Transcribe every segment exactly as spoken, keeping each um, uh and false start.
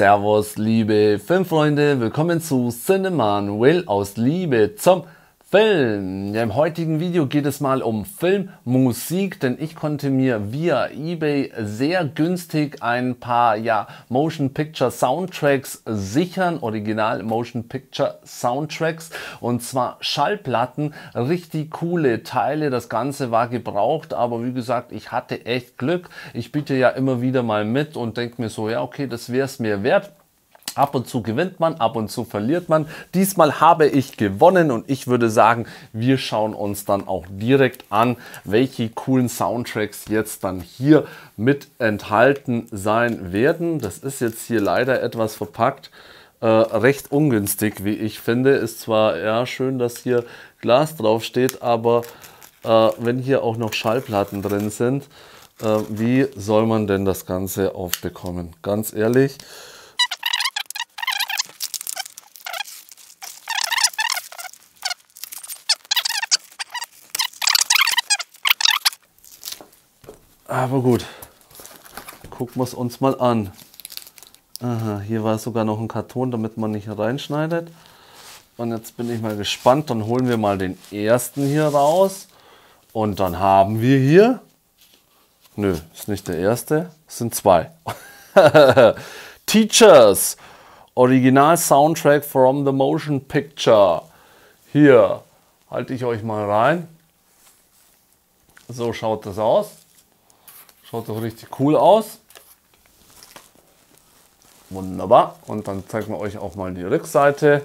Servus, liebe Filmfreunde, willkommen zu Cinemanuel aus Liebe zum Film. Ja, im heutigen Video geht es mal um Filmmusik, denn ich konnte mir via eBay sehr günstig ein paar ja, Motion Picture Soundtracks sichern, Original Motion Picture Soundtracks, und zwar Schallplatten, richtig coole Teile. Das Ganze war gebraucht, aber wie gesagt, ich hatte echt Glück. Ich biete ja immer wieder mal mit und denke mir so, ja okay, das wäre es mir wert. Ab und zu gewinnt man, ab und zu verliert man. Diesmal habe ich gewonnen und ich würde sagen, wir schauen uns dann auch direkt an, welche coolen Soundtracks jetzt dann hier mit enthalten sein werden. Das ist jetzt hier leider etwas verpackt, äh, recht ungünstig, wie ich finde. Ist zwar ja schön, dass hier Glas drauf steht, aber äh, wenn hier auch noch Schallplatten drin sind, äh, wie soll man denn das Ganze aufbekommen? Ganz ehrlich. Aber gut, gucken wir es uns mal an. Aha, hier war sogar noch ein Karton, damit man nicht reinschneidet. Und jetzt bin ich mal gespannt, dann holen wir mal den ersten hier raus. Und dann haben wir hier, nö, ist nicht der erste, es sind zwei. Teachers, Original Soundtrack from the Motion Picture. Hier, halte ich euch mal rein. So schaut das aus. Schaut doch richtig cool aus. Wunderbar. Und dann zeigen wir euch auch mal die Rückseite.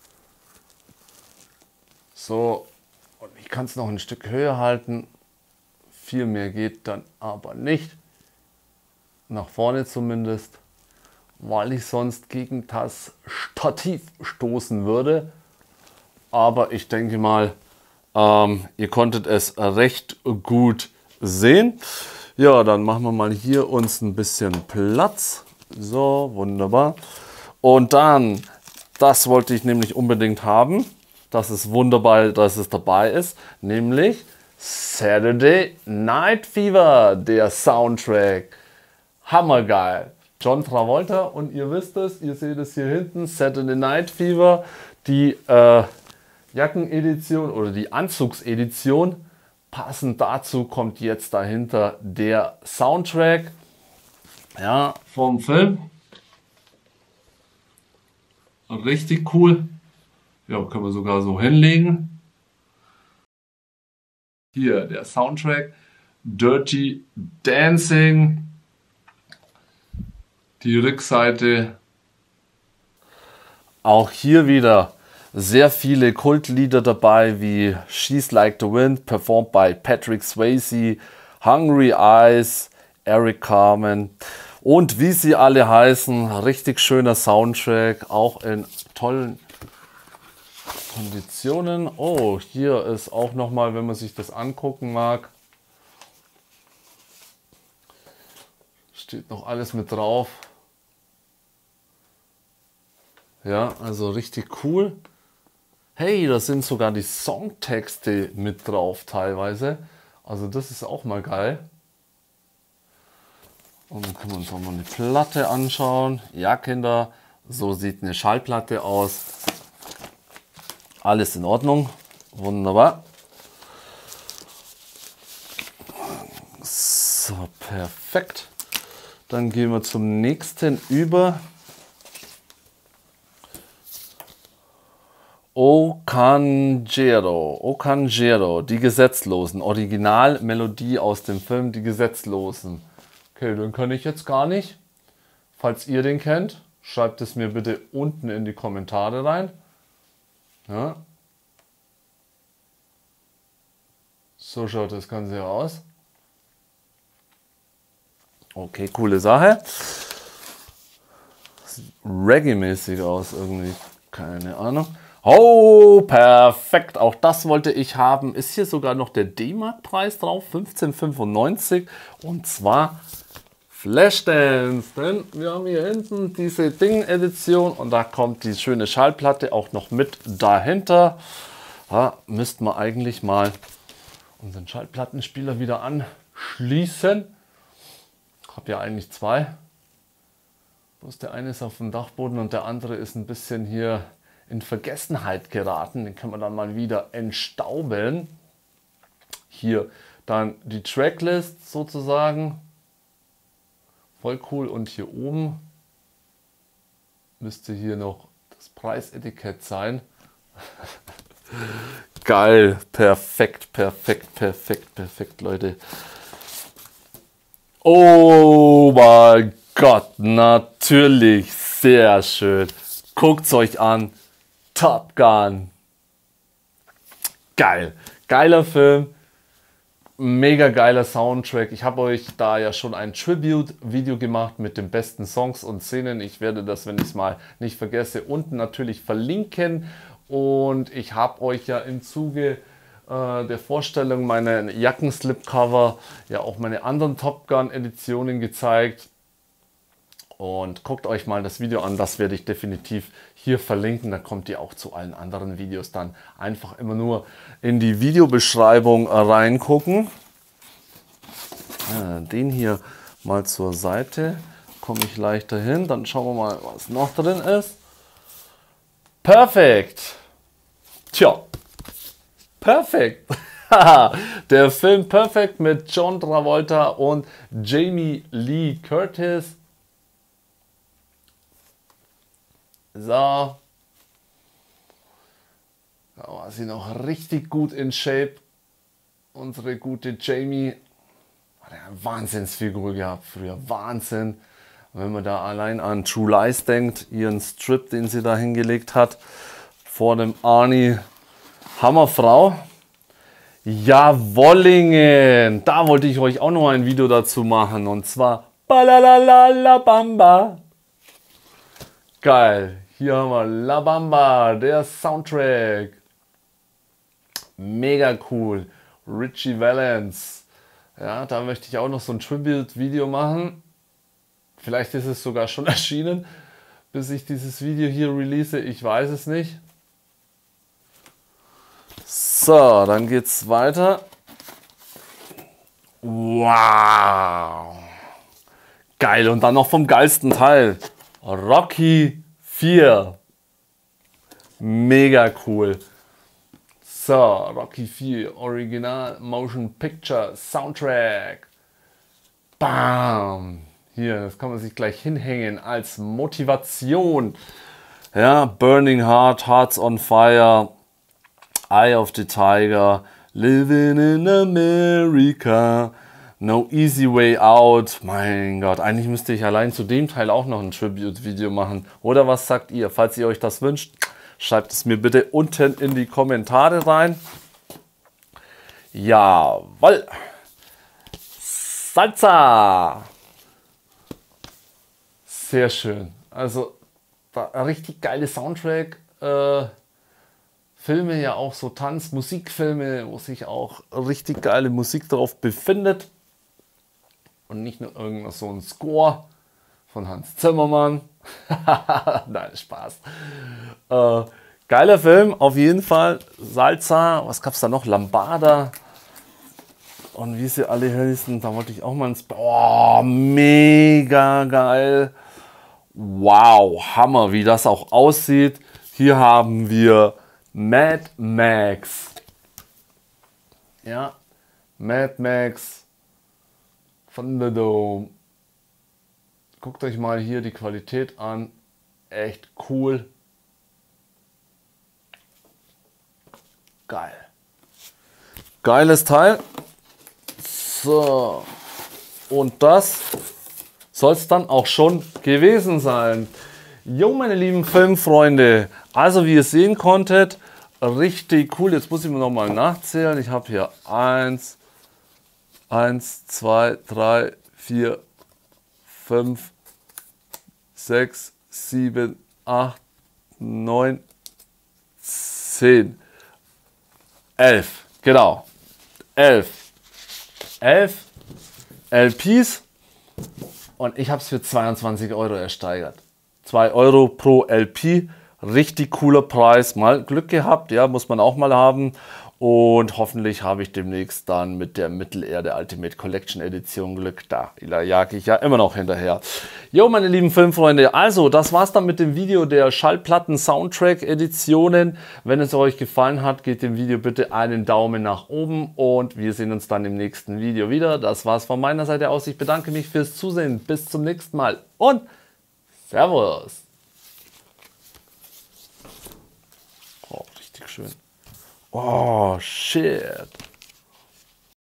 So. Und ich kann es noch ein Stück höher halten. Viel mehr geht dann aber nicht. Nach vorne zumindest. Weil ich sonst gegen das Stativ stoßen würde. Aber ich denke mal, ähm, ihr konntet es recht gut sehen. Ja, dann machen wir mal hier uns ein bisschen Platz. So, wunderbar. Und dann, das wollte ich nämlich unbedingt haben. Das ist wunderbar, dass es dabei ist. Nämlich Saturday Night Fever, der Soundtrack. Hammergeil. John Travolta, und ihr wisst es, ihr seht es hier hinten, Saturday Night Fever, die äh, Jackenedition oder die Anzugsedition. Passend dazu kommt jetzt dahinter der Soundtrack, ja, vom Film. Richtig cool. Ja, können wir sogar so hinlegen. Hier der Soundtrack, Dirty Dancing. Die Rückseite. Auch hier wieder sehr viele Kultlieder dabei, wie She's Like the Wind, performed by Patrick Swayze, Hungry Eyes, Eric Carmen und wie sie alle heißen. Richtig schöner Soundtrack, auch in tollen Konditionen. Oh, hier ist auch nochmal, wenn man sich das angucken mag, steht noch alles mit drauf. Ja, also richtig cool. Hey, da sind sogar die Songtexte mit drauf teilweise. Also das ist auch mal geil. Und dann können wir uns auch mal eine Platte anschauen. Ja, Kinder, so sieht eine Schallplatte aus. Alles in Ordnung. Wunderbar. So, perfekt. Dann gehen wir zum nächsten über. Okanjero, Okanjero, die Gesetzlosen, Originalmelodie aus dem Film Die Gesetzlosen. Okay, den kann ich jetzt gar nicht. Falls ihr den kennt, schreibt es mir bitte unten in die Kommentare rein. Ja. So schaut das Ganze aus. Okay, coole Sache. Sieht Reggae-mäßig aus irgendwie, keine Ahnung. Oh, perfekt. Auch das wollte ich haben. Ist hier sogar noch der D-Mark-Preis drauf, fünfzehn fünfundneunzig. Und zwar Flashdance. Denn wir haben hier hinten diese Ding-Edition und da kommt die schöne Schallplatte auch noch mit dahinter. Da müssten wir eigentlich mal unseren Schallplattenspieler wieder anschließen. Ich habe ja eigentlich zwei. Bloß der eine ist auf dem Dachboden und der andere ist ein bisschen hier in Vergessenheit geraten. Den können wir dann mal wieder entstauben. Hier dann die Tracklist sozusagen. Voll cool. Und hier oben müsste hier noch das Preisetikett sein. Geil. Perfekt, perfekt, perfekt, perfekt, Leute. Oh mein Gott, natürlich. Sehr schön. Guckt es euch an. Top Gun. Geil. Geiler Film. Mega geiler Soundtrack. Ich habe euch da ja schon ein Tribute-Video gemacht mit den besten Songs und Szenen. Ich werde das, wenn ich es mal nicht vergesse, unten natürlich verlinken. Und ich habe euch ja im Zuge äh, der Vorstellung meiner Jackenslip-Cover ja auch meine anderen Top Gun-Editionen gezeigt. Und guckt euch mal das Video an, das werde ich definitiv hier verlinken. Da kommt ihr auch zu allen anderen Videos dann einfach immer nur in die Videobeschreibung reingucken. Ja, den hier mal zur Seite, komme ich leichter hin. Dann schauen wir mal, was noch drin ist. Perfekt. Tja, perfekt. Der Film Perfect mit John Travolta und Jamie Lee Curtis. So. Da war sie noch richtig gut in Shape. Unsere gute Jamie hat eine Wahnsinnsfigur gehabt früher. Wahnsinn. Und wenn man da allein an True Lies denkt, ihren Strip, den sie da hingelegt hat, vor dem Arnie. Hammerfrau. Jawollingen. Da wollte ich euch auch noch ein Video dazu machen. Und zwar Balalalabamba. Geil. Hier haben wir La Bamba, der Soundtrack. Mega cool. Richie Valens. Ja, da möchte ich auch noch so ein Tribute-Video machen. Vielleicht ist es sogar schon erschienen, bis ich dieses Video hier release. Ich weiß es nicht. So, dann geht's weiter. Wow. Geil. Und dann noch vom geilsten Teil. Rocky vier. Mega cool. So, Rocky vier Original Motion Picture Soundtrack. Bam. Hier, das kann man sich gleich hinhängen als Motivation. Ja, Burning Heart, Hearts on Fire, Eye of the Tiger, Living in America, No Easy Way Out. Mein Gott, eigentlich müsste ich allein zu dem Teil auch noch ein Tribute-Video machen. Oder was sagt ihr? Falls ihr euch das wünscht, schreibt es mir bitte unten in die Kommentare rein. Jawohl. Salsa. Sehr schön. Also, ein richtig geiler Soundtrack. Äh, Filme ja auch so Tanz-, Musikfilme, wo sich auch richtig geile Musik drauf befindet. Und nicht nur irgendwas so ein Score von Hans Zimmermann. Nein, Spaß. Äh, geiler Film, auf jeden Fall. Salsa, was gab es da noch? Lambada. Und wie sie alle hießen, da wollte ich auch mal ins... Oh, mega geil. Wow, Hammer, wie das auch aussieht. Hier haben wir Mad Max. Ja, Mad Max Thunderdome. Guckt euch mal hier die Qualität an. Echt cool. Geil. Geiles Teil. So. Und das soll es dann auch schon gewesen sein. Jo, meine lieben Filmfreunde. Also wie ihr sehen konntet, richtig cool. Jetzt muss ich mir noch mal nachzählen. Ich habe hier eins, eins, zwei, drei, vier, fünf, sechs, sieben, acht, neun, zehn, elf. Genau. elf. elf L Ps. Und ich habe es für zweiundzwanzig Euro ersteigert. zwei Euro pro L P. richtig cooler Preis. Mal Glück gehabt, ja, muss man auch mal haben. Und hoffentlich habe ich demnächst dann mit der Mittelerde Ultimate Collection Edition Glück. Da jage ich ja immer noch hinterher. Jo, meine lieben Filmfreunde, also das war's dann mit dem Video der Schallplatten Soundtrack Editionen. Wenn es euch gefallen hat, gebt dem Video bitte einen Daumen nach oben und wir sehen uns dann im nächsten Video wieder. Das war's von meiner Seite aus. Ich bedanke mich fürs Zusehen. Bis zum nächsten Mal und Servus. Oh, richtig schön. Oh, shit.